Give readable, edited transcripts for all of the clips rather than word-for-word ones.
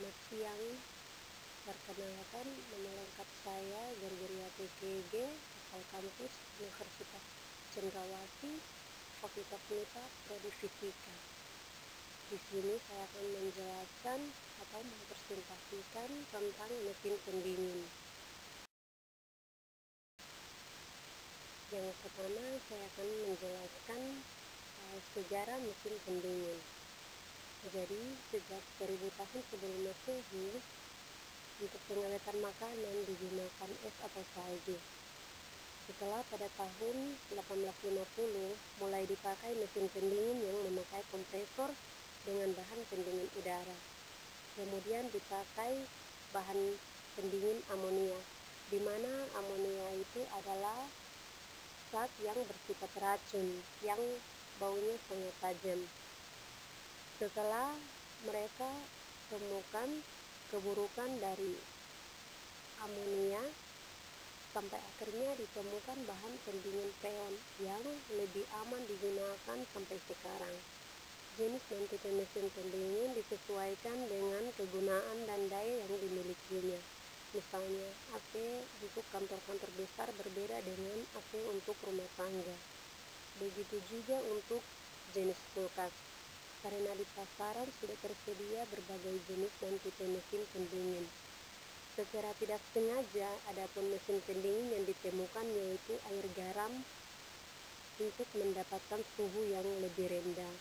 Selamat siang, perkenalkan nama lengkap saya Gergeriati GG, asal kampus Universitas Cenderawasih, Fakultas MIPA, Prodi Fisika. Di sini saya akan menjelaskan atau mempresentasikan tentang mesin pendingin. Yang pertama, saya akan menjelaskan sejarah mesin pendingin. Jadi, sejak 1000 tahun sebelum Masehi, untuk pengawetan makanan digunakan es atau salju. Setelah pada tahun 1850 mulai dipakai mesin pendingin yang memakai kompresor dengan bahan pendingin udara. Kemudian dipakai bahan pendingin amonia, di mana amonia itu adalah zat yang bersifat racun yang baunya sangat tajam. Setelah mereka temukan keburukan dari amonia, sampai akhirnya ditemukan bahan pendingin freon yang lebih aman digunakan sampai sekarang. Jenis dan tipe mesin pendingin disesuaikan dengan kegunaan dan daya yang dimilikinya. Misalnya, AC untuk kantor-kantor besar berbeda dengan AC untuk rumah tangga. Begitu juga untuk jenis kulkas, karena di pasaran sudah tersedia berbagai jenis dan tipe mesin pendingin. Secara tidak sengaja, adapun mesin pendingin yang ditemukan yaitu air garam untuk mendapatkan suhu yang lebih rendah.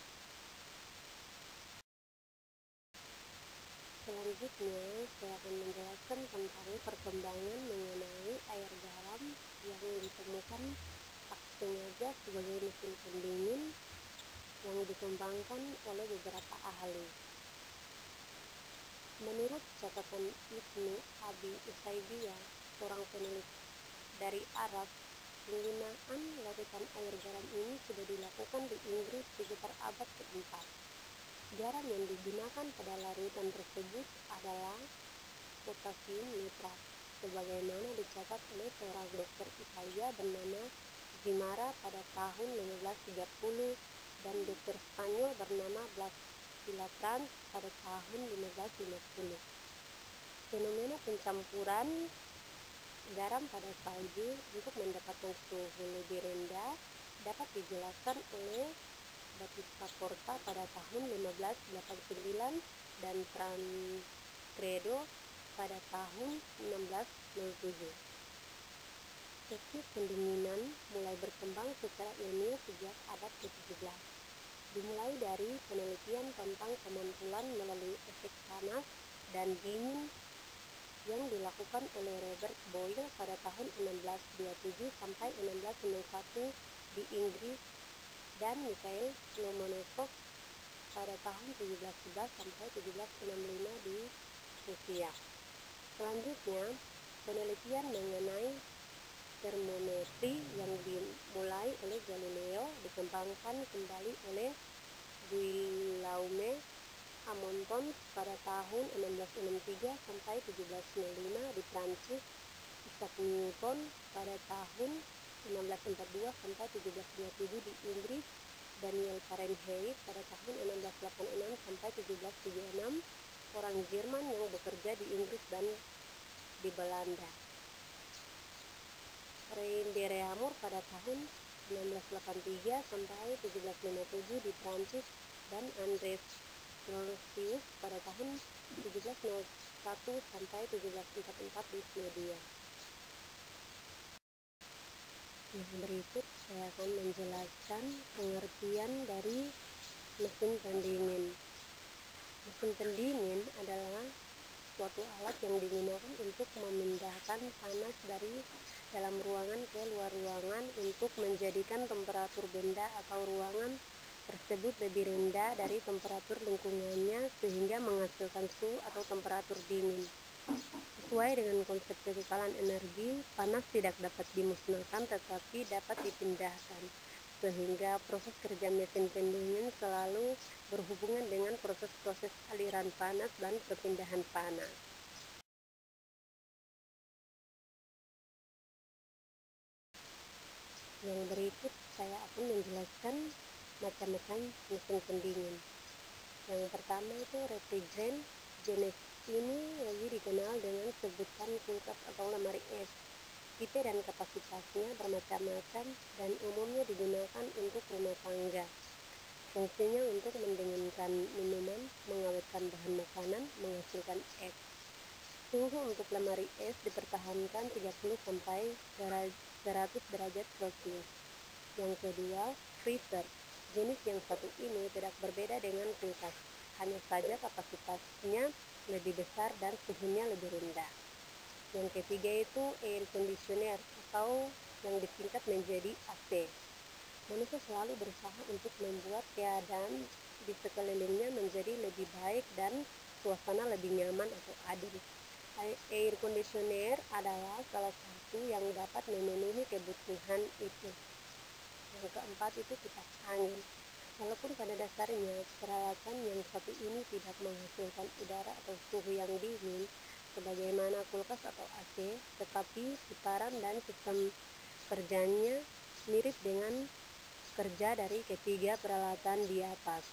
Selanjutnya, saya akan menjelaskan tentang perkembangan mengenai air garam yang ditemukan tak sengaja sebagai mesin pendingin yang dikembangkan oleh beberapa ahli. Menurut catatan Ibnu Abi Usaybiyah, seorang penulis dari Arab, penggunaan larutan air garam ini sudah dilakukan di Inggris sekitar abad ke-4. Garam yang digunakan pada larutan tersebut adalah potasium nitrat, sebagaimana dicatat oleh seorang dokter Italia bernama Zimara pada tahun 1530 dan dokter Spanyol bernama Blas Pilatran pada tahun 1550. Fenomena pencampuran garam pada salju untuk mendapatkan suhu lebih rendah dapat dijelaskan oleh Battista Porta pada tahun 1589 dan Tancredo pada tahun 1607. Teknik pendinginan mulai berkembang secara ilmiah sejak abad ke-17. Dimulai dari penelitian tentang pemantulan melalui efek panas dan dingin yang dilakukan oleh Robert Boyle pada tahun 1627 sampai 1691 di Inggris dan Mikhail Lomonosov pada tahun 1711 sampai 1765 di Rusia. Selanjutnya, penelitian mengenai termometri yang dimulai oleh Galileo dikembangkan kembali oleh Guillaume Amonton pada tahun 1663 sampai 1705 di Prancis, Isaac Newton pada tahun 1642 sampai 1727 di Inggris, Daniel Fahrenheit pada tahun 1686 sampai 1776, orang Jerman yang bekerja di Inggris dan di Belanda. Reine Reaumur pada tahun 1683 sampai 1757 di Prancis dan Andreas Celsius pada tahun 1701 sampai 1744 di Swedia. Yang berikut saya akan menjelaskan pengertian dari mesin pendingin. Mesin pendingin adalah suatu alat yang digunakan untuk memindahkan panas dari dalam ruangan ke luar ruangan untuk menjadikan temperatur benda atau ruangan tersebut lebih rendah dari temperatur lingkungannya sehingga menghasilkan suhu atau temperatur dingin. Sesuai dengan konsep kekekalan energi, panas tidak dapat dimusnahkan tetapi dapat dipindahkan, sehingga proses kerja mesin pendingin selalu berhubungan dengan proses-proses aliran panas dan perpindahan panas. Yang berikut saya akan menjelaskan macam-macam mesin pendingin. Yang pertama itu refrigerant Jenis ini lagi dikenal dengan sebutan kulkas atau lemari es. Tipe dan kapasitasnya bermacam-macam dan umumnya digunakan untuk rumah tangga. Fungsinya untuk mendinginkan minuman, mengawetkan bahan makanan, menghasilkan es. Suhu untuk lemari es dipertahankan 30-100 derajat Celcius. Yang kedua, freezer. Jenis yang satu ini tidak berbeda dengan kulkas, hanya saja kapasitasnya lebih besar dan suhunya lebih rendah. Yang ketiga itu air conditioner atau yang disingkat menjadi AC. Manusia selalu berusaha untuk membuat keadaan di sekelilingnya menjadi lebih baik dan suasana lebih nyaman atau adem. Air conditioner adalah salah satu yang dapat memenuhi kebutuhan itu. Yang keempat itu kipas angin. Walaupun pada dasarnya peralatan yang satu ini tidak menghasilkan udara atau suhu yang dingin sebagaimana kulkas atau AC, tetapi putaran dan sistem kerjanya mirip dengan kerja dari ketiga peralatan di atas.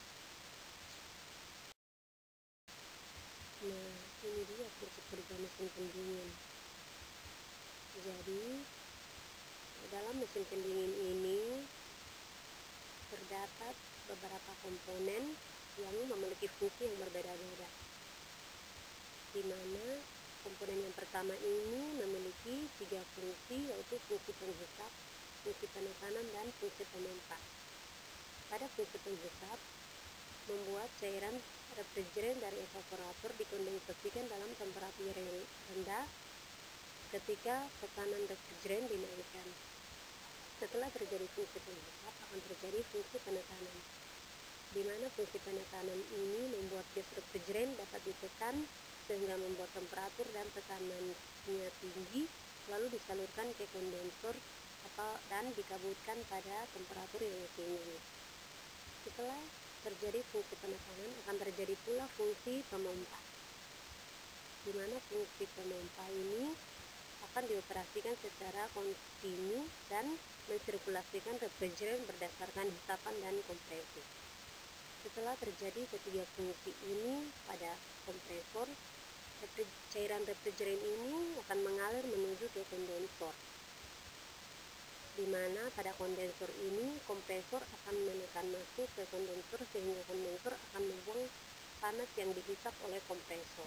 Nah, ini dia prinsip kerja mesin pendingin. Jadi, dalam mesin pendingin ini terdapat beberapa komponen yang memiliki fungsi yang berbeda-beda. Di mana komponen yang pertama ini memiliki 3 fungsi, yaitu fungsi penghisap, fungsi penekanan, dan fungsi pemompa. Pada fungsi penghisap, membuat cairan refrigeran dari evaporator dikondensasikan dalam temperatur yang rendah ketika tekanan refrigeran dinaikkan. Setelah terjadi fungsi penghisap, akan terjadi fungsi penekanan, di mana fungsi penekanan ini membuat gas refrigeran dapat ditekan sehingga membuat temperatur dan tekanannya tinggi, lalu disalurkan ke kondensor dan dikabutkan pada temperatur yang tinggi. Setelah terjadi fungsi penekanan, akan terjadi pula fungsi pemompa, di mana fungsi pemompa ini akan dioperasikan secara kontinu dan mensirkulasikan refrigeran berdasarkan hisapan dan kompresi. Setelah terjadi ketiga fungsi ini pada kompresor, cairan refrigeran ini akan mengalir menuju ke kondensor, di mana pada kondensor ini kompresor akan menekan masuk ke kondensor sehingga kondensor akan membuang panas yang dihisap oleh kompresor.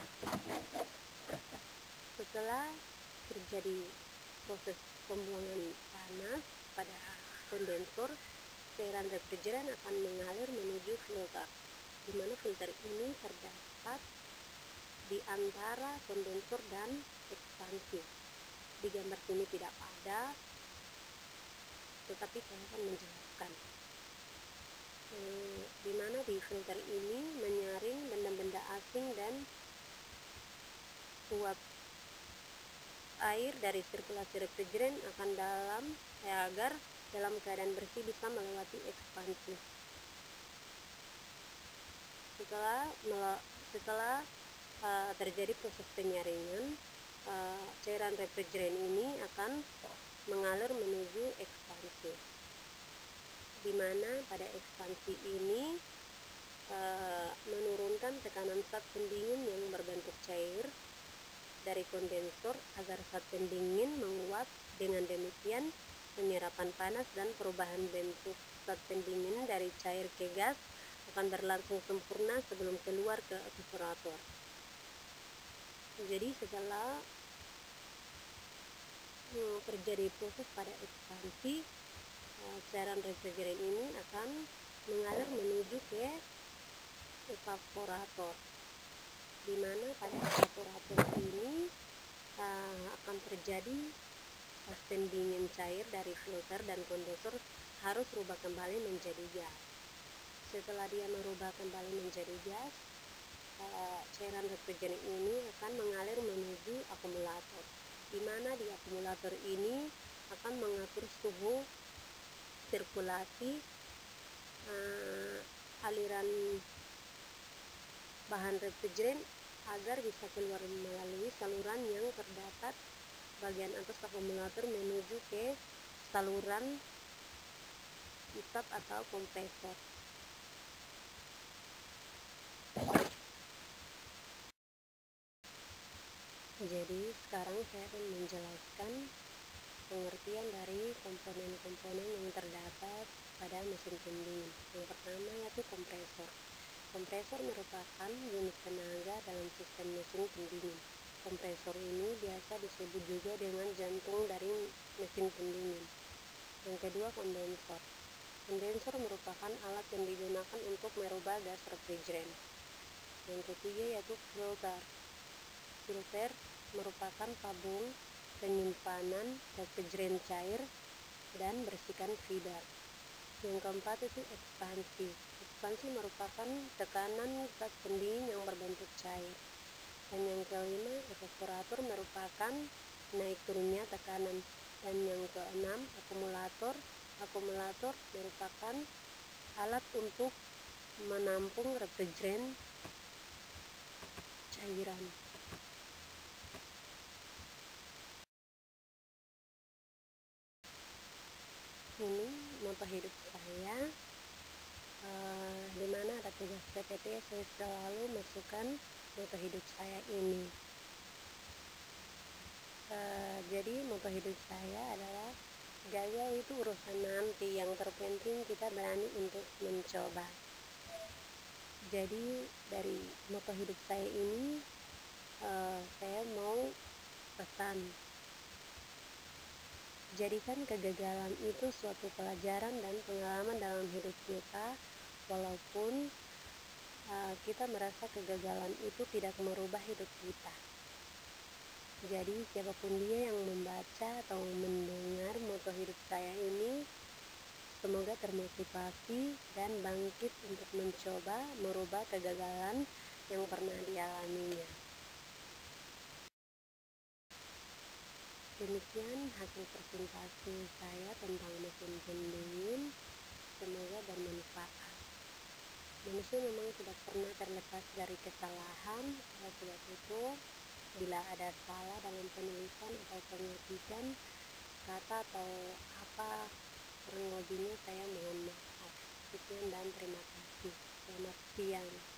Setelah terjadi proses pembuangan panas pada kondensor, cairan refrigeran akan mengalir menuju filter, di mana filter ini terdapat di antara kondensor dan ekspansi. Di gambar sini tidak ada, tetapi saya akan menjelaskan. Di mana di filter ini menyaring benda-benda asing dan uap air dari sirkulasi refrigeran agar dalam keadaan bersih bisa melewati ekspansi. Setelah terjadi proses penyaringan, cairan refrigeran ini akan mengalir menuju ekspansi, di mana pada ekspansi ini menurunkan tekanan zat pendingin yang berbentuk cair dari kondensor agar zat pendingin menguap. Dengan demikian, penyerapan panas dan perubahan bentuk zat pendingin dari cair ke gas akan berlangsung sempurna sebelum keluar ke evaporator. Jadi setelah terjadi proses pada ekspansi, cairan refrigeran ini akan mengalir menuju ke evaporator, di mana pada evaporator ini akan terjadi gas pendingin cair dari filter dan kondensor harus rubah kembali menjadi gas. Setelah dia merubah kembali menjadi gas, cairan refrigeran ini akan mengalir menuju akumulator, di mana di akumulator ini akan mengatur suhu sirkulasi aliran bahan refrigeran agar bisa keluar melalui saluran yang terdapat bagian atas akumulator menuju ke saluran hisap atau kompresor. Jadi sekarang saya akan menjelaskan pengertian dari komponen-komponen yang terdapat pada mesin pendingin. Yang pertama yaitu kompresor. Kompresor merupakan unit tenaga dalam sistem mesin pendingin. Kompresor ini biasa disebut juga dengan jantung dari mesin pendingin. Yang kedua, kondensor. Kondensor merupakan alat yang digunakan untuk merubah gas refrigeran. Yang ketiga yaitu filter. Filter merupakan tabung penyimpanan refrigeran cair dan bersihkan feeder. Yang keempat itu ekspansi. Ekspansi merupakan tekanan gas pendingin yang berbentuk cair. Dan yang kelima, evaporator merupakan naik turunnya tekanan. Dan yang keenam, akumulator. Akumulator merupakan alat untuk menampung refrigeran cairan. Ini moto hidup saya, di mana ada tugas PPT. Saya selalu masukkan moto hidup saya ini. Jadi moto hidup saya adalah gagal itu urusan nanti, yang terpenting kita berani untuk mencoba. Jadi dari moto hidup saya ini saya mau pesan, jadikan kegagalan itu suatu pelajaran dan pengalaman dalam hidup kita. Walaupun kita merasa kegagalan itu tidak merubah hidup kita. Jadi siapapun dia yang membaca atau mendengar moto hidup saya ini, semoga termotivasi dan bangkit untuk mencoba merubah kegagalan yang pernah dialaminya. Demikian hasil presentasi saya tentang mesin pendingin. Semoga bermanfaat. Manusia memang tidak pernah terlepas dari kesalahan. Oleh sebab itu, bila ada salah dalam penulisan atau pengetikan kata atau apa kurang lebihnya, saya mohon maaf. Sekian dan terima kasih. Selamat siang.